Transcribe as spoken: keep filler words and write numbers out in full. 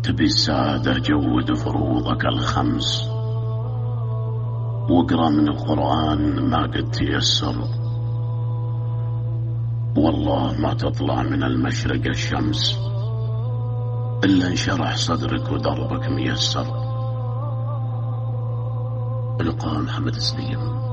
تبي السعادة جود فروضك الخمس، واقرأ من القرآن ما قد تيسر، والله ما تطلع من المشرق الشمس إلا انشرح صدرك ودربك ميسر. إلقاء محمد سليم.